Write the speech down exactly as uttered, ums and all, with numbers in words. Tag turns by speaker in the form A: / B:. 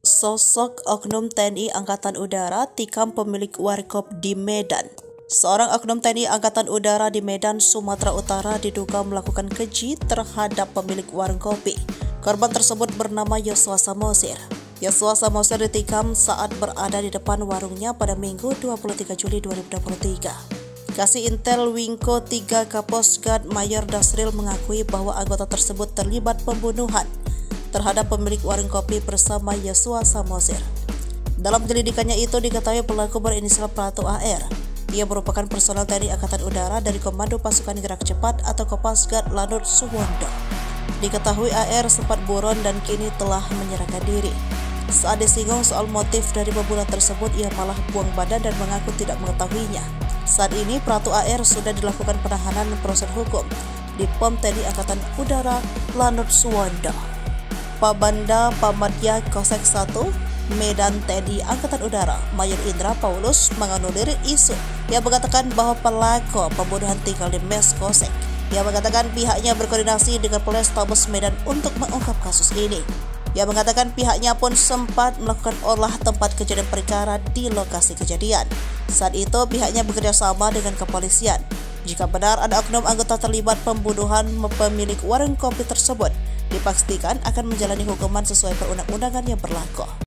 A: Sosok oknum T N I Angkatan Udara tikam pemilik warkop di Medan. Seorang oknum T N I Angkatan Udara di Medan, Sumatera Utara diduga melakukan keji terhadap pemilik warung kopi. Korban tersebut bernama Yosua Samosir. Yosua Samosir ditikam saat berada di depan warungnya pada Minggu dua puluh tiga Juli dua ribu dua puluh tiga. Kasih Intel Wingko tiga Kaposgat Mayor Dasril mengakui bahwa anggota tersebut terlibat pembunuhan terhadap pemilik warung kopi bersama Yosua Samosir. Dalam penyelidikannya itu diketahui pelaku berinisial Pratu A R. Ia merupakan personel T N I Angkatan Udara dari Komando Pasukan Gerak Cepat atau Kopasgat Lanut Suwondo. Diketahui A R sempat buron dan kini telah menyerahkan diri. Saat disinggung soal motif dari pembunuhan tersebut, ia malah buang badan dan mengaku tidak mengetahuinya. Saat ini Pratu A R sudah dilakukan penahanan proses hukum di Pom T N I Angkatan Udara Lanut Suwondo. Pabanda Pamadya Kosek satu Medan T N I Angkatan Udara Mayor Indra Paulus menganulir isu yang mengatakan bahwa pelaku pembunuhan tinggal di Mes Kosek. Ia mengatakan pihaknya berkoordinasi dengan Polrestabes Medan untuk mengungkap kasus ini. Ia mengatakan pihaknya pun sempat melakukan olah tempat kejadian perkara di lokasi kejadian. Saat itu pihaknya bekerja sama dengan kepolisian. Jika benar ada oknum anggota terlibat pembunuhan pemilik warung kopi tersebut, dipastikan akan menjalani hukuman sesuai perundang-undangan yang berlaku.